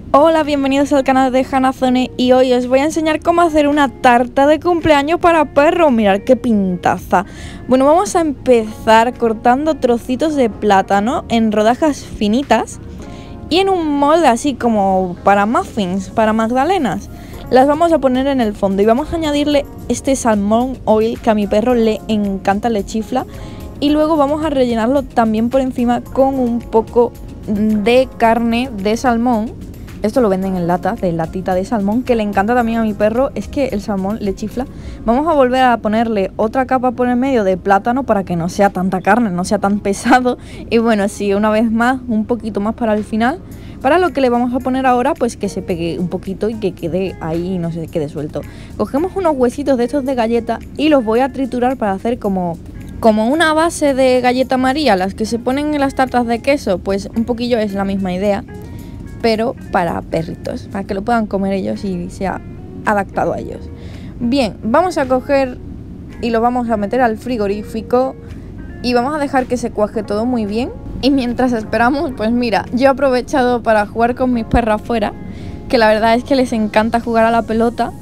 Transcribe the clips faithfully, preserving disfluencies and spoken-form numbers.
Hola, bienvenidos al canal de Hanazone y hoy os voy a enseñar cómo hacer una tarta de cumpleaños para perro. Mirad qué pintaza. Bueno, vamos a empezar cortando trocitos de plátano en rodajas finitas y en un molde así como para muffins, para magdalenas. Las vamos a poner en el fondo y vamos a añadirle este salmón oil que a mi perro le encanta, le chifla. Y luego vamos a rellenarlo también por encima con un poco de carne de salmón. Esto lo venden en latas, de latita de salmón, que le encanta también a mi perro. Es que el salmón le chifla. Vamos a volver a ponerle otra capa por el medio de plátano para que no sea tanta carne, no sea tan pesado. Y bueno, sí, una vez más, un poquito más para el final. Para lo que le vamos a poner ahora, pues que se pegue un poquito y que quede ahí y no se quede suelto. Cogemos unos huesitos de estos de galleta y los voy a triturar para hacer como... Como una base de galleta María, las que se ponen en las tartas de queso, pues un poquillo es la misma idea, pero para perritos, para que lo puedan comer ellos y sea adaptado a ellos. Bien, vamos a coger y lo vamos a meter al frigorífico y vamos a dejar que se cuaje todo muy bien. Y mientras esperamos, pues mira, yo he aprovechado para jugar con mis perros afuera, que la verdad es que les encanta jugar a la pelota.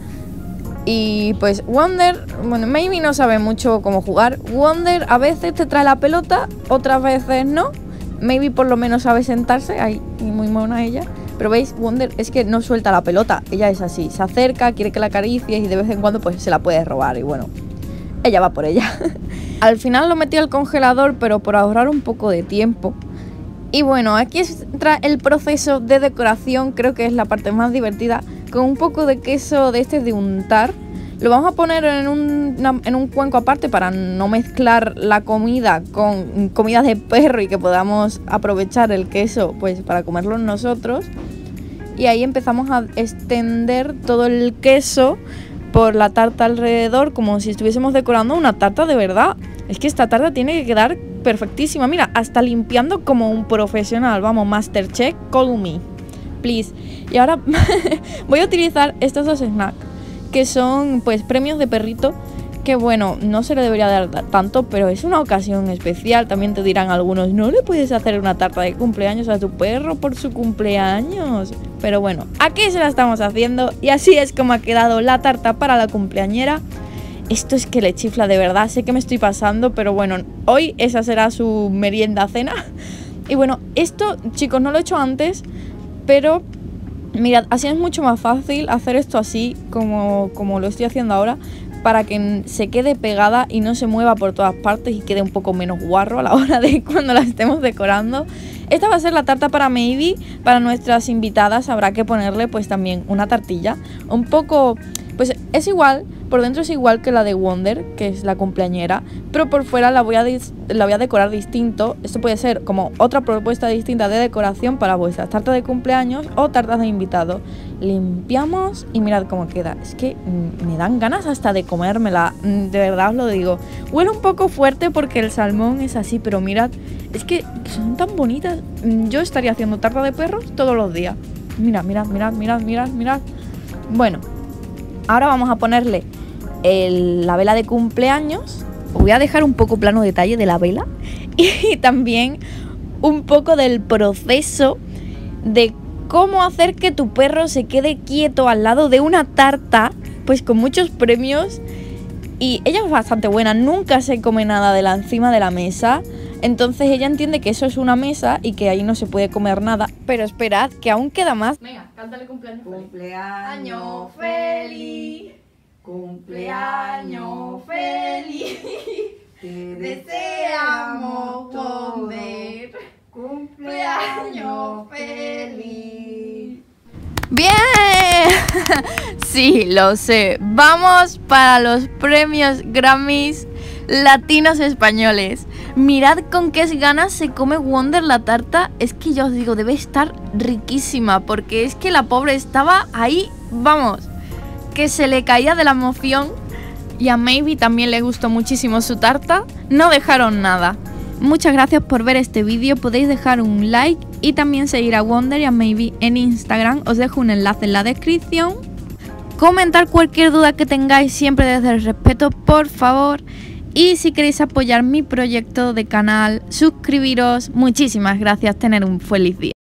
Y pues Wonder, bueno, Maybe no sabe mucho cómo jugar. Wonder a veces te trae la pelota, otras veces no. Maybe por lo menos sabe sentarse, ahí, muy mona ella. Pero veis, Wonder es que no suelta la pelota, ella es así, se acerca, quiere que la acaricies y de vez en cuando pues se la puedes robar y bueno, ella va por ella. Al final lo metí al congelador, pero por ahorrar un poco de tiempo. Y bueno, aquí entra el proceso de decoración, creo que es la parte más divertida. Con un poco de queso de este de untar. Lo vamos a poner en un, una, en un cuenco aparte para no mezclar la comida con comida de perro y que podamos aprovechar el queso pues para comerlo nosotros. Y ahí empezamos a extender todo el queso por la tarta alrededor como si estuviésemos decorando una tarta de verdad. Es que esta tarta tiene que quedar perfectísima. Mira, hasta limpiando como un profesional. Vamos, Masterchef, call me, please. Y ahora voy a utilizar estos dos snacks que son pues premios de perrito, que bueno, no se le debería dar tanto, pero es una ocasión especial. También te dirán algunos, no le puedes hacer una tarta de cumpleaños a tu perro por su cumpleaños. Pero bueno, aquí se la estamos haciendo y así es como ha quedado la tarta para la cumpleañera. Esto es que le chifla de verdad, sé que me estoy pasando, pero bueno, hoy esa será su merienda cena. Y bueno, esto chicos no lo he hecho antes, pero mirad, así es mucho más fácil hacer esto así como, como lo estoy haciendo ahora, para que se quede pegada y no se mueva por todas partes y quede un poco menos guarro a la hora de cuando la estemos decorando. Esta va a ser la tarta para Maybe. Para nuestras invitadas habrá que ponerle pues también una tartilla un poco, pues es igual, por dentro es igual que la de Wonder, que es la cumpleañera, pero por fuera la voy a, la voy a decorar distinto. Esto puede ser como otra propuesta distinta de decoración para vuestras tartas de cumpleaños o tartas de invitados. Limpiamos y mirad cómo queda. Es que me dan ganas hasta de comérmela, de verdad os lo digo. Huele un poco fuerte porque el salmón es así, pero mirad, es que son tan bonitas. Yo estaría haciendo tarta de perros todos los días. Mirad, mirad, mirad, mirad, mirad, mirad. Bueno, ahora vamos a ponerle el, la vela de cumpleaños. Os voy a dejar un poco plano detalle de la vela y también un poco del proceso de cómo hacer que tu perro se quede quieto al lado de una tarta, pues con muchos premios. Y ella es bastante buena, nunca se come nada de la encima de la mesa. Entonces ella entiende que eso es una mesa y que ahí no se puede comer nada. Pero esperad, que aún queda más. Venga, cántale cumpleaños feliz. Cumpleaños feliz, cumpleaños feliz, te deseamos poder, cumpleaños feliz. ¡Bien! Sí, lo sé. Vamos para los premios Grammys latinos españoles. Mirad con qué ganas se come Wonder la tarta. Es que yo os digo, debe estar riquísima, porque es que la pobre estaba ahí, vamos, que se le caía de la emoción. Y a Maybe también le gustó muchísimo su tarta. No dejaron nada. Muchas gracias por ver este vídeo. Podéis dejar un like y también seguir a Wonder y a Maybe en Instagram. Os dejo un enlace en la descripción. Comentar cualquier duda que tengáis, siempre desde el respeto, por favor. Y si queréis apoyar mi proyecto de canal, suscribiros. Muchísimas gracias. Tener un feliz día.